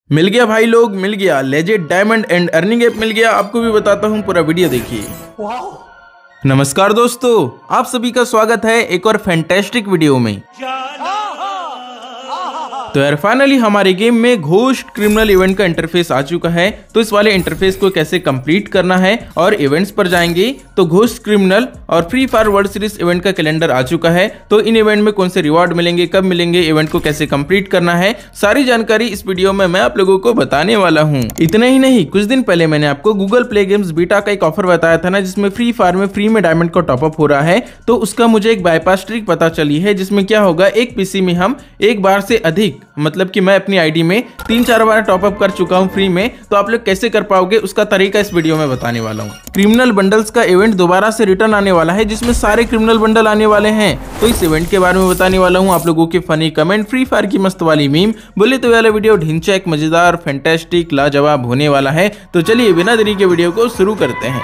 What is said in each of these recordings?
मिल गया भाई लोग, मिल गया legend diamond and earning app मिल गया। आपको भी बताता हूँ, पूरा वीडियो देखिए। नमस्कार दोस्तों, आप सभी का स्वागत है एक और फैंटास्टिक वीडियो में। तो यार फाइनली हमारे गेम में घोस्ट क्रिमिनल इवेंट का इंटरफेस आ चुका है। तो इस वाले इंटरफेस को कैसे कंप्लीट करना है और इवेंट्स पर जाएंगे तो घोस्ट क्रिमिनल और Free Fire World Series event का कैलेंडर आ चुका है। तो इन इवेंट में कौन से रिवॉर्ड मिलेंगे, कब मिलेंगे, इवेंट को कैसे कंप्लीट करना है, सारी जानकारी इस वीडियो में मैं आप लोगों को बताने वाला हूँ। इतना ही नहीं, कुछ दिन पहले मैंने आपको गूगल प्ले गेम्स बीटा का एक ऑफर बताया था ना, जिसमें फ्री फायर में फ्री में डायमंड का टॉपअप हो रहा है। तो उसका मुझे एक बाईपास ट्रिक पता चली है, जिसमें क्या होगा, एक पीसी में हम एक बार से अधिक, मतलब कि मैं अपनी आईडी में 3-4 बार टॉपअप कर चुका हूं फ्री में। तो आप लोग कैसे कर पाओगे उसका तरीका इस वीडियो में बताने वाला हूं। क्रिमिनल बंडल्स का इवेंट दोबारा से रिटर्न आने वाला है, जिसमें सारे क्रिमिनल बंडल आने वाले हैं। तो इस इवेंट के बारे में बताने वाला हूं, आप लोगों के फनी कमेंट, फ्री फायर की मस्त वाली मीम, बोले तो वाला वीडियो ढिंचैक, मजेदार, फैंटास्टिक, लाजवाब होने वाला है। तो चलिए बिना देरी के वीडियो को शुरू करते हैं।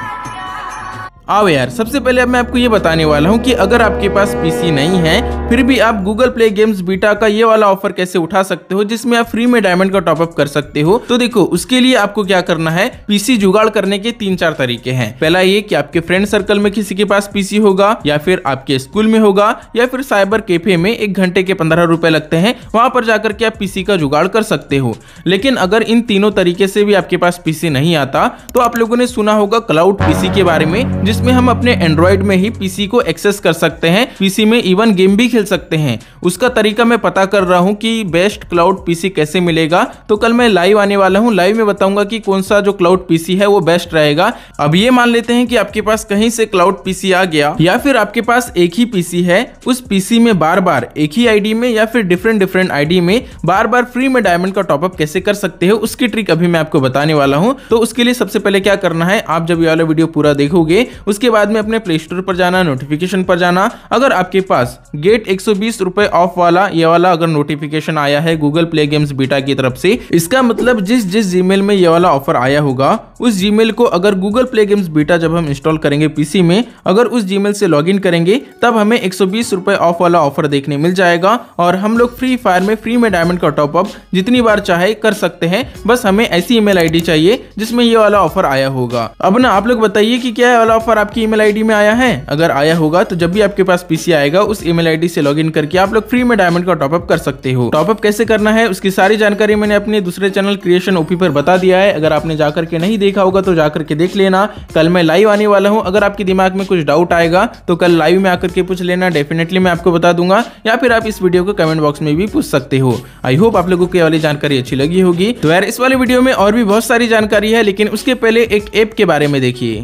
आओ यार, सबसे पहले अब मैं आपको ये बताने वाला हूँ कि अगर आपके पास पीसी नहीं है फिर भी आप गूगल प्ले गेम्स बीटा का ये वाला ऑफर कैसे उठा सकते हो, जिसमें आप फ्री में डायमंड का टॉपअप कर सकते हो। तो देखो, उसके लिए आपको क्या करना है, पीसी जुगाड़ करने के 3-4 तरीके हैं। पहला ये कि आपके फ्रेंड सर्कल में किसी के पास पीसी होगा, या फिर आपके स्कूल में होगा, या फिर साइबर कैफे में 1 घंटे के 15 रुपए लगते हैं, वहां पर जाकर के आप पीसी का जुगाड़ कर सकते हो। लेकिन अगर इन तीनों तरीके से भी आपके पास पीसी नहीं आता तो आप लोगों ने सुना होगा क्लाउड पीसी के बारे में, जिसमें हम अपने एंड्रॉइड में ही पीसी को एक्सेस कर सकते हैं, पीसी में इवन गेम भी खेल सकते हैं। उसका तरीका मैं पता कर रहा हूं कि बेस्ट क्लाउड पीसी कैसे मिलेगा। तो कल मैं लाइव आने वाला हूं, लाइव में बताऊंगा कि कौन सा जो क्लाउड पीसी है वो बेस्ट रहेगा। अब ये मान लेते हैं कि आपके पास कहीं से क्लाउड पीसी आ गया, या फिर आपके पास एक ही पीसी है, उस पीसी में बार बार एक ही आईडी में या फिर डिफरेंट आईडी में बार बार फ्री में डायमंड का टॉपअप कैसे कर सकते हो, उसकी ट्रिक अभी मैं आपको बताने वाला हूं। तो उसके लिए सबसे पहले क्या करना है, आप जब ये वाला वीडियो पूरा देखोगे उसके बाद में अपने प्ले स्टोर पर जाना, नोटिफिकेशन पर जाना। अगर आपके पास गेट 120 रुपए ऑफ वाला ये वाला अगर नोटिफिकेशन आया है गूगल प्ले गेम्स बीटा की तरफ से, इसका मतलब जिस जीमेल में ये वाला ऑफर आया होगा उस जीमेल को अगर गूगल प्ले गेम्स बीटा जब हम इंस्टॉल करेंगे पीसी में, अगर उस जीमेल से लॉगिन करेंगे तब हमें 120 रुपए ऑफ वाला ऑफर देखने मिल जाएगा। और हम लोग फ्री फायर में फ्री में डायमंड का टॉपअप जितनी बार चाहे कर सकते हैं। बस हमें ऐसी ईमेल आईडी चाहिए जिसमें ये वाला ऑफर आया होगा। अब ना आप लोग बताइए कि क्या ये वाला ऑफर आपकी ईमेल आईडी में आया है। अगर आया होगा तो जब भी आपके पास पीसी आएगा उस ईमेल आईडी से लॉगिन करके आप लोग फ्री में डायमंड का टॉपअप कर सकते हो। टॉपअप कैसे करना है उसकी सारी जानकारी मैंने अपने दूसरे चैनल क्रिएशन ओपी पर बता दिया है। अगर आपने जाकर के नहीं देखा होगा तो जाकर के देख लेना। कल मैं लाइव आने वाला हूं, अगर आपके दिमाग में कुछ डाउट आएगा तो कल लाइव में आकर के पूछ लेना, डेफिनेटली मैं आपको बता दूंगा, या फिर आप इस वीडियो को कमेंट बॉक्स में भी पूछ सकते हो। आई होप आप लोगों को ये वाली जानकारी अच्छी लगी होगी। तो यार इस वाले वीडियो में और भी बहुत सारी जानकारी है, लेकिन उसके पहले एक ऐप के बारे में देखिए।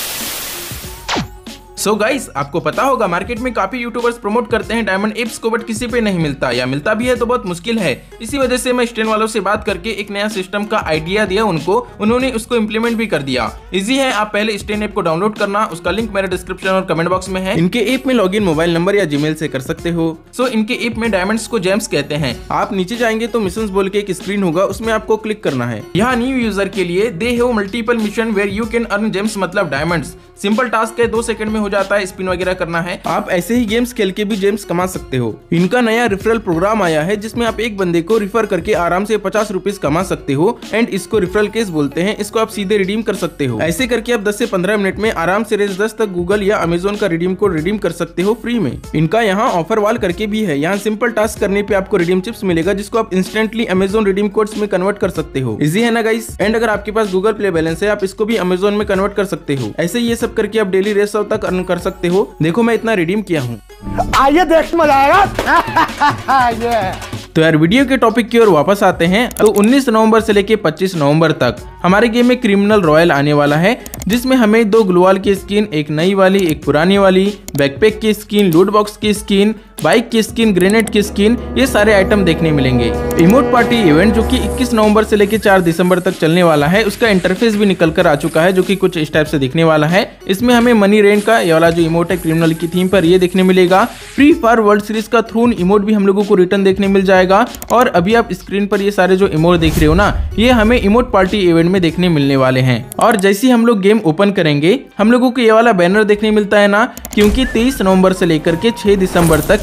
सो गाइस, आपको पता होगा मार्केट में काफी यूट्यूबर्स प्रमोट करते हैं डायमंड एप्स को, बट किसी पे नहीं मिलता, या मिलता भी है तो बहुत मुश्किल है। इसी वजह से मैं स्टेन वालों से बात करके एक नया सिस्टम का आइडिया दिया उनको, उन्होंने उसको इंप्लीमेंट भी कर दिया। इजी है, आप पहले स्टेन ऐप को डाउनलोड करना, उसका लिंक मेरे डिस्क्रिप्शन और कमेंट बॉक्स में है। इनके ऐप में लॉगिन मोबाइल नंबर या जीमेल से कर सकते हो। सो इनके ऐप में डायमंड्स को जेम्स कहते हैं। आप नीचे जाएंगे तो मिशंस बोल के एक स्क्रीन होगा, उसमें आपको क्लिक करना है। यहाँ न्यू यूजर के लिए they have multiple mission where you can earn gems, मतलब डायमंड्स। सिंपल टास्क है, 2 सेकंड में हो जाता है, स्पिन वगैरह करना है। आप ऐसे ही गेम्स खेल के भी जेम्स कमा सकते हो। इनका नया रेफरल प्रोग्राम आया है, जिसमें आप एक बंदे को रिफर करके आराम से 50 रुपीज कमा सकते हो। एंड इसको रेफरल केस बोलते हैं। इसको आप सीधे रिडीम कर सकते हो। ऐसे करके आप 10 से 15 मिनट में आराम से रेंज 10 तक गूगल या अमेजोन का रिडीम कोड रिडीम कर सकते हो फ्री में। इनका यहाँ ऑफर वाल करके भी है। यहाँ सिंपल टास्क करने पे आपको रिडीम चिप्स मिलेगा, जिसको आप इंस्टेंटली अमेजोन रिडीम कोड्स में कन्वर्ट कर सकते हो। इजी है ना गाइस। एंड अगर आपके पास गूगल प्ले बैलेंस है, आप इसको भी अमेजोन में कन्वर्ट कर सकते हो। ऐसे ये सब करके आप डेली 100 तक अर्न कर सकते हो। देखो मैं इतना रिडीम किया हूँ। आइए देख मजा आएगा। तो यार वीडियो के टॉपिक की ओर वापस आते हैं। तो 19 नवंबर से लेके 25 नवंबर तक हमारे गेम में क्रिमिनल रॉयल आने वाला है, जिसमें हमें 2 ग्लोवाल की स्किन, एक नई वाली एक पुरानी वाली, बैकपैक की स्किन, लूट बॉक्स की स्किन, बाइक की स्किन, ग्रेनेड की स्किन, ये सारे आइटम देखने मिलेंगे। इमोट पार्टी इवेंट जो कि 21 नवंबर से लेके 4 दिसंबर तक चलने वाला है, उसका इंटरफेस भी निकल कर आ चुका है, जो कि कुछ इस टाइप से दिखने वाला है। इसमें हमें मनी रेन का ये वाला जो इमोट है क्रिमिनल की थीम पर, ये देखने मिलेगा। फ्री फायर वर्ल्ड सीरीज का थ्रोन इमोट भी हम लोगों को रिटर्न देखने मिल जाएगा। और अभी आप स्क्रीन पर ये सारे जो इमोट देख रहे हो ना, ये हमें इमोट पार्टी इवेंट में देखने मिलने वाले हैं। और जैसे हम लोग गेम ओपन करेंगे हम लोगों को ये वाला बैनर देखने मिलता है ना, क्योंकि 23 नवंबर से लेकर के 6 दिसंबर तक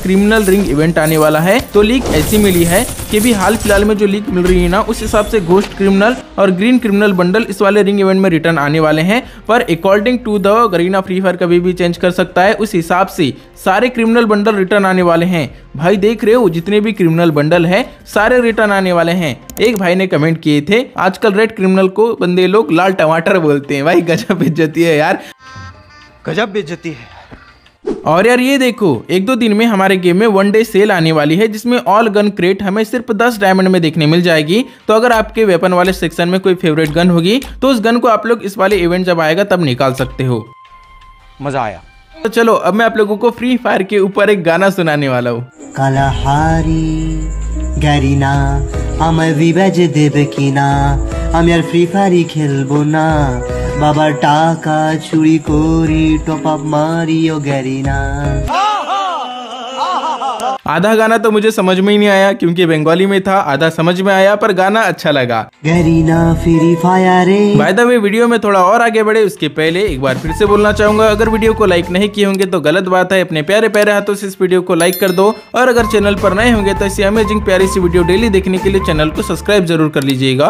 क्रिमिनल रिंग इवेंट आने वाला है। तो लीक ऐसी मिली है कि भी हाल फिलहाल में जो लीक मिल रही है ना, उस हिसाब से घोस्ट क्रिमिनल और ग्रीन क्रिमिनल बंडल इस वाले रिंग इवेंट में रिटर्न आने वाले हैं। पर according to the Garena Free Fire कभी भी चेंज कर सकता है, उस हिसाब से सारे क्रिमिनल बंडल रिटर्न आने वाले हैं। भाई देख रहे हो, जितने भी क्रिमिनल बंडल है सारे रिटर्न आने वाले हैं। एक भाई ने कमेंट किए थे, आजकल रेड क्रिमिनल को बंदे लोग लाल टमाटर बोलते हैं। भाई गजब बेइज्जती है यार, गजब बेइज्जती है। और यार ये देखो, 1-2 दिन में हमारे गेम में 1 डे सेल आने वाली है, जिसमें ऑल गन क्रेट हमें सिर्फ 10 डायमंड में देखने मिल जाएगी। तो अगर आपके वेपन वाले सेक्शन में कोई फेवरेट गन होगी तो उस गन को आप लोग इस वाले इवेंट जब आएगा तब निकाल सकते हो। मजा आया। तो चलो अब मैं आप लोगों को फ्री फायर के ऊपर एक गाना सुनाने वाला हूँ। কালাহারি গ্যারিনা আমায় বিবাজ দেবে কিনা, আমি আর ফ্রি ফায়ারই খেলবো না, বাবার টাকা চুরি করি টপ আপ মারিও গ্যারিনা। आधा गाना तो मुझे समझ में ही नहीं आया क्योंकि बंगाली में था, आधा समझ में आया पर गाना अच्छा लगा। Garena Free Fire by the way video में थोड़ा और आगे बढ़े उसके पहले एक बार फिर से बोलना चाहूंगा, अगर वीडियो को लाइक नहीं किए होंगे तो गलत बात है। अपने प्यारे प्यारे हाथों से इस वीडियो को लाइक कर दो, और अगर चैनल पर नए होंगे तो ऐसी अमेजिंग प्यारी सी वीडियो डेली देखने के लिए चैनल को सब्सक्राइब जरूर कर लीजिएगा।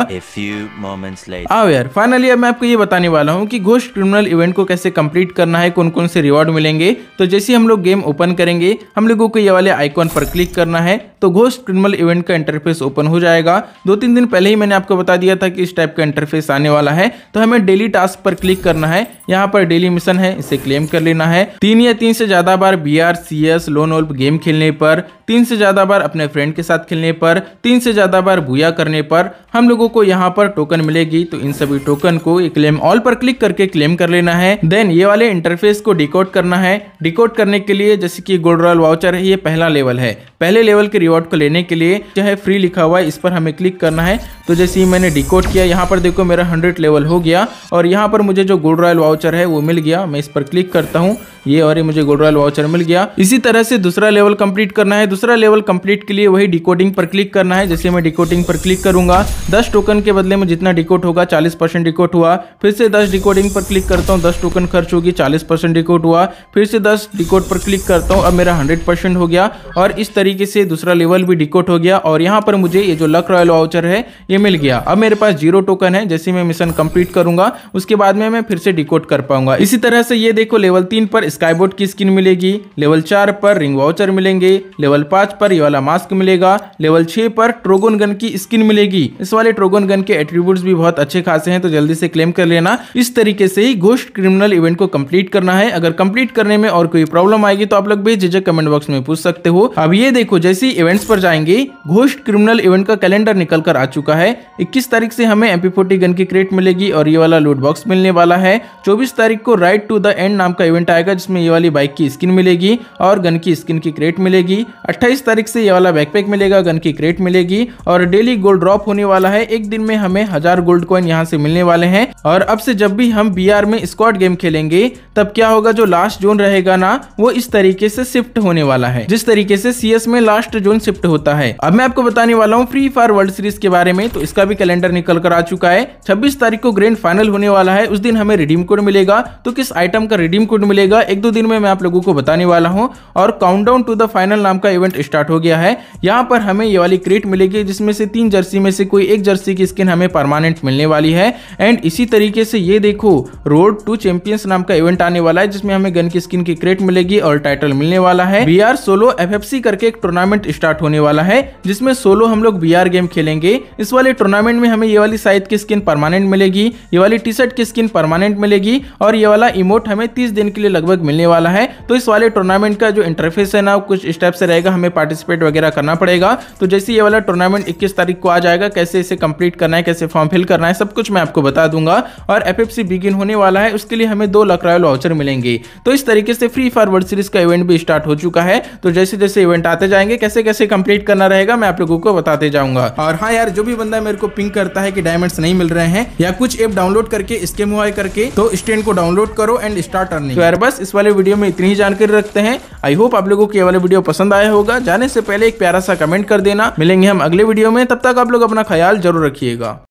आओ यार, फाइनली अब मैं आपको ये बताने वाला हूँ कि घोस्ट क्रिमिनल इवेंट को कैसे कंप्लीट करना है, कौन कौन से रिवॉर्ड मिलेंगे। तो जैसे हम लोग गेम ओपन करेंगे, हम लोगों को ये वाले आइकॉन पर क्लिक करना है तो घोस्ट क्रिमिनल इवेंट का इंटरफेस ओपन हो जाएगा। 2-3 दिन पहले ही मैंने आपको बता दिया था कि इस टाइप का इंटरफेस आने वाला है। तो हमें डेली टास्क पर क्लिक करना है, यहाँ पर डेली मिशन है, इसे क्लेम कर लेना है। 3 या 3 से ज्यादा बार BR CS lone wolf game खेलने पर, 3 से ज्यादा बार अपने फ्रेंड के साथ खेलने पर, 3 से ज्यादा बार बुया करने पर हम लोगों को यहाँ पर टोकन मिलेगी। तो इन सभी टोकन को क्लेम ऑल पर क्लिक करके क्लेम कर लेना है। देन ये वाले इंटरफेस को डिकोड करना है। डिकोड करने के लिए जैसे कि गोल्ड रॉयल वाउचर है, ये पहला लेवल है। पहले लेवल के रिवॉर्ड को लेने के लिए चाहे फ्री लिखा हुआ है, इस पर हमें क्लिक करना है। तो जैसे ही मैंने डिकोड किया, यहाँ पर देखो मेरा 100 लेवल हो गया और यहाँ पर मुझे जो गोल्ड रॉयल वाउचर है वो मिल गया। मैं इस पर क्लिक करता हूँ, ये और ये मुझे गोल्ड रॉयल वाउचर मिल गया। इसी तरह से दूसरा लेवल कंप्लीट करना है। दूसरा लेवल कंप्लीट के लिए वही डिकोडिंग पर क्लिक करना है। जैसे मैं डिकोडिंग पर क्लिक करूंगा, 10 टोकन के बदले में जितना डिकोड होगा 40% डिकोड हुआ। फिर से 10 डिकोडिंग पर क्लिक करता हूँ, 10 टोकन खर्च होगी, 40% डिकोड हुआ। फिर से 10 डिकोड पर क्लिक करता हूँ, अब मेरा 100% हो गया। और इस तरीके से दूसरा लेवल भी डिकोड हो गया और यहाँ पर मुझे ये जो लक रॉयल वाउचर है ये मिल गया। अब मेरे पास 0 टोकन है। जैसे मैं मिशन कंप्लीट करूंगा उसके बाद में मैं फिर से डिकोड कर पाऊंगा। इसी तरह से ये देखो, लेवल 3 पर स्काईबोट की स्किन मिलेगी, लेवल 4 पर रिंग वाउचर मिलेंगे, लेवल 5 पर ये वाला मास्क मिलेगा, लेवल 6 पर ट्रोगन गन की स्किन मिलेगी। इस वाले ट्रोगन गन के एट्रीब्यूट्स भी बहुत अच्छे खासे हैं, तो जल्दी से क्लेम कर लेना। इस तरीके से ही घोस्ट क्रिमिनल इवेंट को कंप्लीट करना है। अगर कंप्लीट करने में और कोई प्रॉब्लम आएगी तो आप लोग बेझिझक कमेंट बॉक्स में पूछ सकते हो। अब ये देखो, जैसे ही इवेंट्स पर जाएंगे, घोस्ट क्रिमिनल इवेंट का कैलेंडर निकल कर आ चुका है। 21 तारीख से हमें MP40 गन की क्रेट मिलेगी और ये वाला लूट बॉक्स मिलने वाला है। 24 तारीख को राइट टू द एंड नाम का इवेंट आएगा, जिसमें ये वाली बाइक की स्किन मिलेगी और गन की स्किन की क्रेट मिलेगी। 28 तारीख से ये वाला बैकपैक मिलेगा, गन की क्रेट मिलेगी और डेली गोल्ड ड्रॉप होने वाला है। एक दिन में हमें 1000 गोल्ड कॉइन यहाँ से मिलने वाले हैं। और अब से जब भी हम BR में स्क्वाड गेम खेलेंगे तब क्या होगा, जो लास्ट जोन रहेगा ना वो इस तरीके से शिफ्ट होने वाला है, जिस तरीके से CS में लास्ट जोन शिफ्ट होता है। अब मैं आपको बताने वाला हूँ फ्री फायर वर्ल्ड सीरीज के बारे में। तो इसका भी कैलेंडर निकल कर आ चुका है। 26 तारीख को ग्रैंड फाइनल होने वाला है, उस दिन हमें रिडीम कोड मिलेगा। तो किस आइटम का रिडीम कोड मिलेगा 1-2 दिन में मैं आप लोगों को बताने वाला हूं। और काउंटडाउन टू द फाइनल नाम का इवेंट स्टार्ट हो गया है। यहाँ पर हमें ये वाली क्रेट मिलेगी, जिसमें से 3 जर्सी में से कोई एक जर्सी की स्किन हमें परमानेंट मिलने वाली है। एंड इसी तरीके से ये देखो, रोड टू चैंपियंस नाम का इवेंट आने वाला है, जिसमें हमें गन की स्किन की क्रेट मिलेगी और टाइटल मिलने वाला है। BR सोलो FFC करके एक टूर्नामेंट स्टार्ट होने वाला है, जिसमें सोलो हम लोग BR गेम खेलेंगे। इस वाले टूर्नामेंट में हमें ये वाली साइड की स्किन परमानेंट मिलेगी, ये वाली टी-शर्ट की स्किन परमानेंट मिलेगी और ये वाला इमोट हमें 30 दिन के लिए लगभग मिलने वाला है। तो इस वाले टूर्नामेंट का जो इंटरफेस है ना, कुछ स्टेप से रहेगा, हमें पार्टिसिपेट वगैरह करना पड़ेगा। तो जैसे ये वाला टूर्नामेंट 21 तारीख को आ जाएगा, कैसे इसे कंप्लीट करना है, कैसे फॉर्म फिल करना है, सब कुछ मैं आपको बता दूंगा। और FFC बिगिन होने वाला है, उसके लिए हमें 2 लक रॉयल वाउचर मिलेंगे। तो इस तरीके से फ्री फायर वर्ल्ड सीरीज का इवेंट भी स्टार्ट हो चुका है। तो जैसे जैसे इवेंट आते जाएंगे, कैसे कैसे कंप्लीट करना रहेगा मैं आप लोगों को बताते जाऊंगा। और हाँ यार, जो भी बंदा मेरे को पिंग करता है कि डायमंड्स नहीं मिल रहे हैं या कुछ ऐप डाउनलोड करके स्कैम हुआ करके, तो स्टैंड को डाउनलोड करो एंड स्टार्ट अर्निंग। तो यार बस इस वाले वीडियो में इतनी ही जानकारी रखते हैं। आई होप आप लोगों को ये वाला वीडियो पसंद आया होगा। जाने से पहले एक प्यारा सा कमेंट कर देना। मिलेंगे हम अगले वीडियो में, तब तक आप लोग अपना ख्याल जरूर रखिएगा।